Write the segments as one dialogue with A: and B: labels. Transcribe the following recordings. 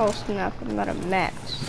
A: Oh snap, I'm out of mats.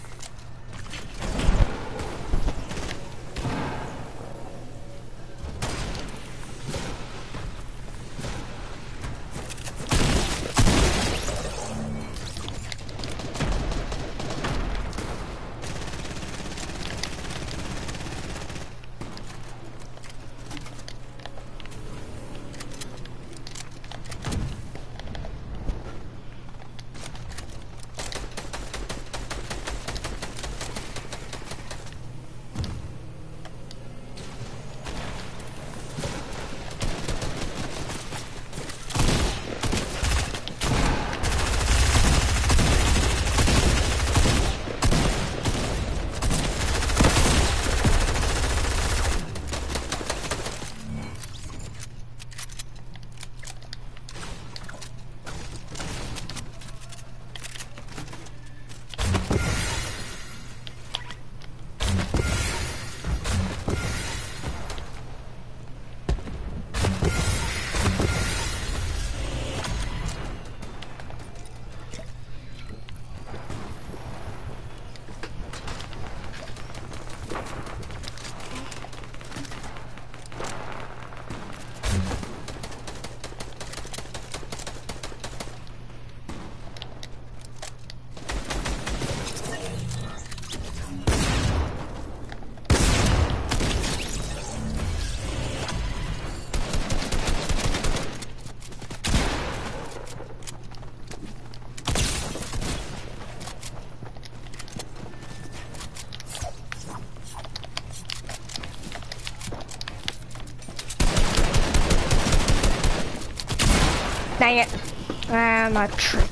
A: Dang it. Ah, my trick.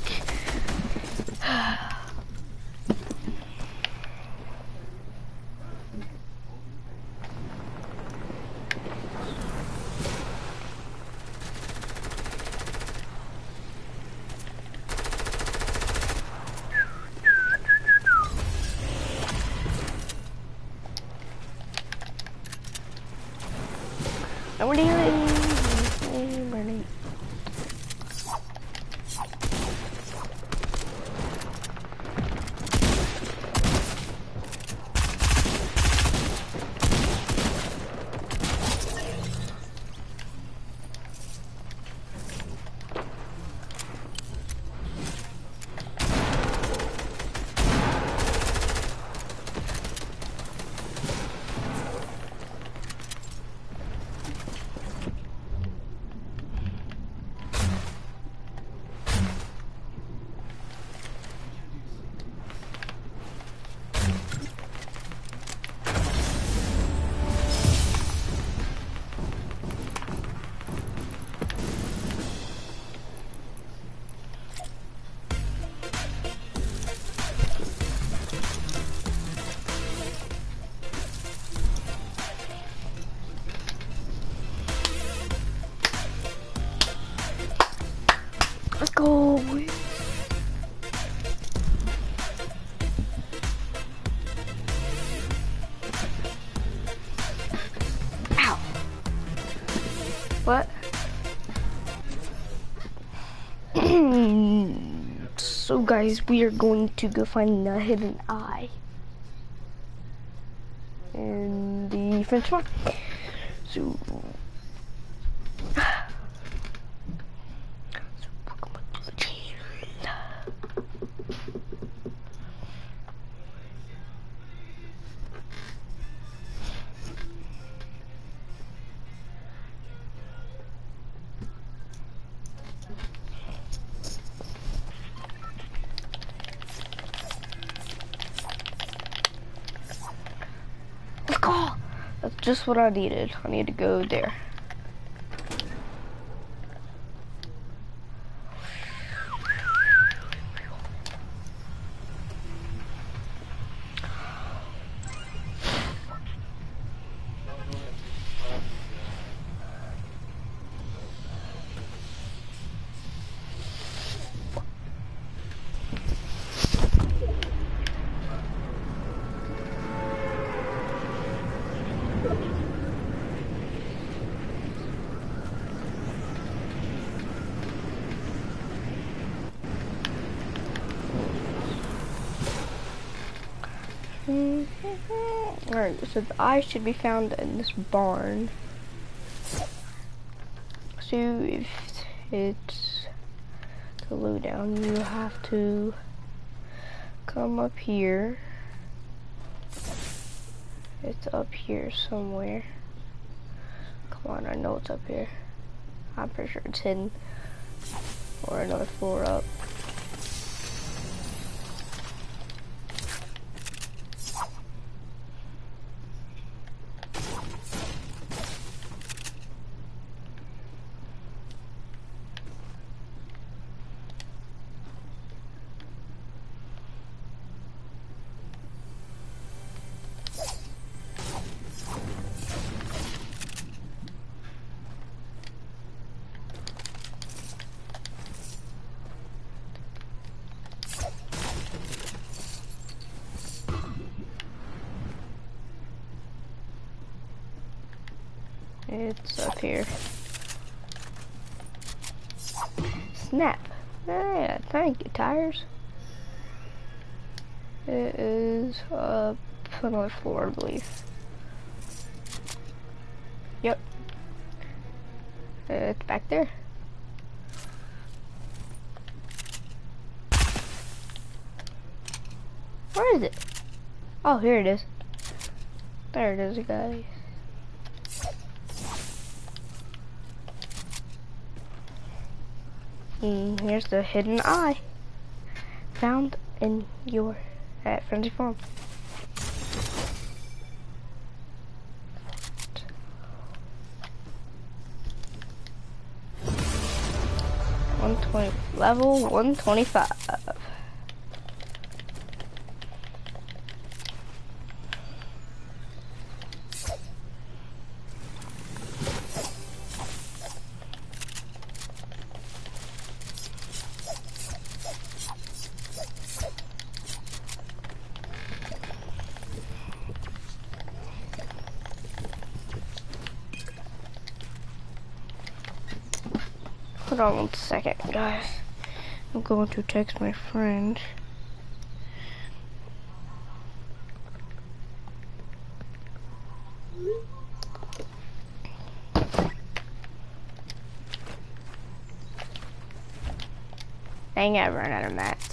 A: Let's go. Ow. What? So guys, we are going to go find the hidden eye in the French one. So welcome back to the channel. Let's go. That's just what I needed. I need to go there. Alright, so the eye should be found in this barn. So if it's the lowdown, you have to come up here. It's up here somewhere. Come on, I know it's up here. I'm pretty sure it's hidden. Or another floor up. It's up here. Snap. Yeah, thank you, tires. It is up another floor, I believe. Yep. It's back there. Where is it? Oh, here it is. There it is, guys. Here's the hidden eye found in your at Frenzy Farm. 120 level 125. Hold on 1 second, guys. I'm going to text my friend. Dang, I ran out of mats.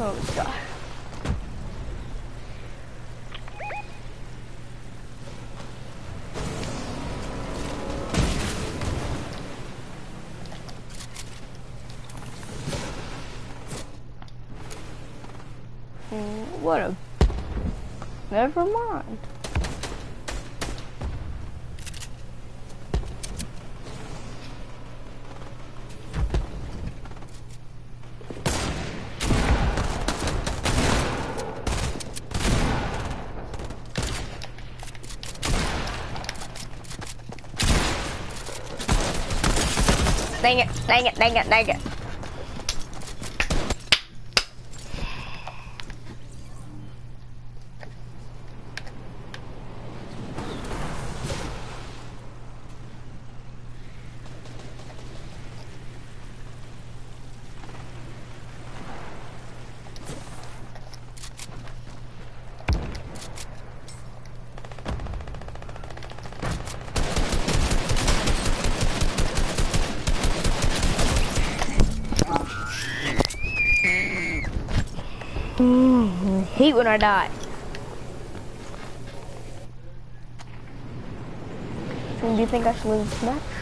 A: Oh, this guy. What a... Never mind. Dang it, dang it, dang it, dang it. I hate when I die. So do you think I should lose this match?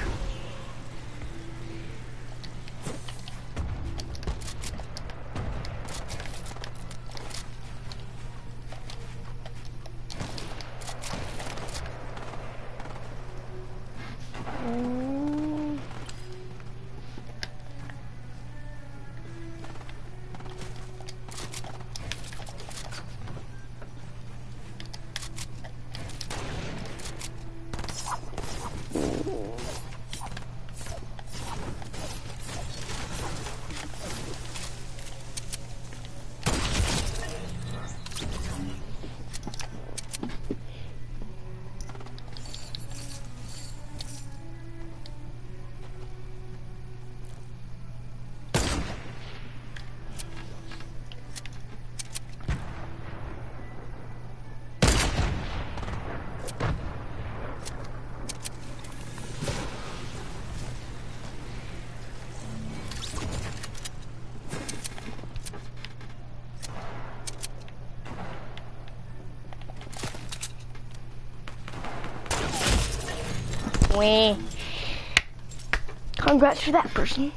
A: Wee. Congrats to that person.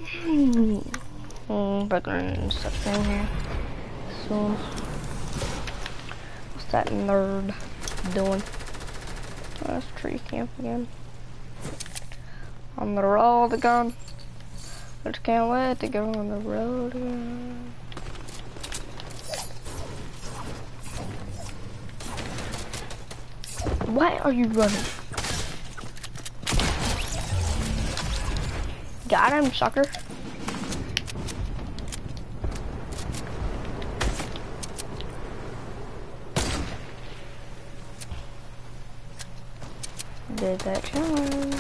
A: But stuff in here. So, what's that nerd doing? Oh, that's tree camp again. On the road again. I just can't wait to go on the road again. Why are you running? Got him, sucker. Did that challenge.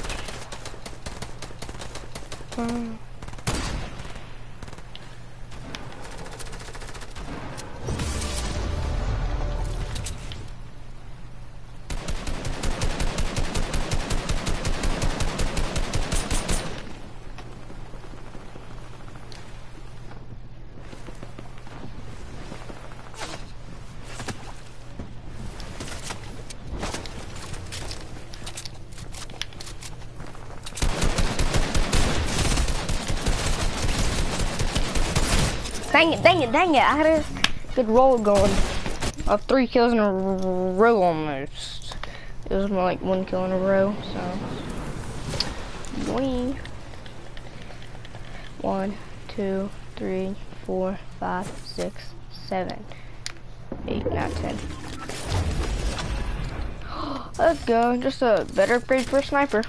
A: Dang it, dang it, dang it. I had a good roll going. Of 3 kills in a row almost. It was more like 1 kill in a row, so. Boing. 1, 2, 3, 4, 5, 6, 7, 8, 9, 10. Let's go. Just a better upgrade for a sniper.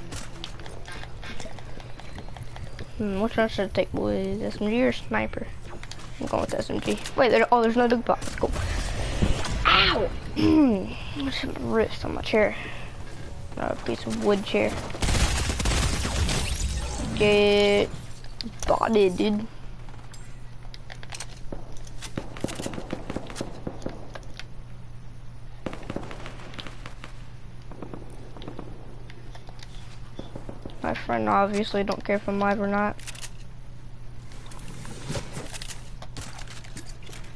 A: Which one should I take, boys? SMG or sniper? I'm going with SMG. Wait, there's no dog box. Let's go. Ow! I should have wrist on my chair. A piece of wood chair. Get bodied, dude. My friend obviously don't care if I'm live or not.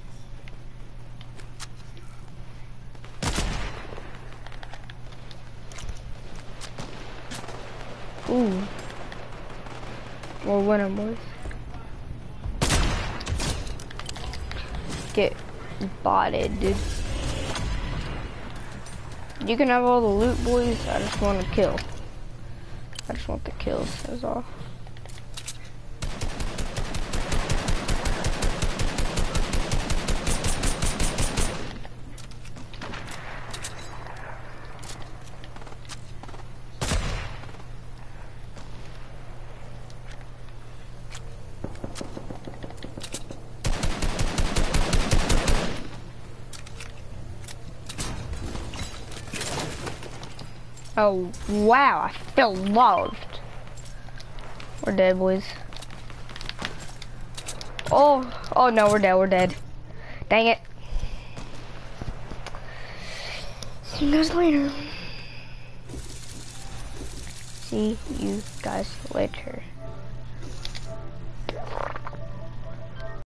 A: Ooh. We're winning, boys. Get botted, dude. You can have all the loot, boys. I just want to kill. I just want the kills, that's all. Oh, wow, I feel loved. We're dead, boys. Oh no, we're dead. Dang it. See you guys later. See you guys later.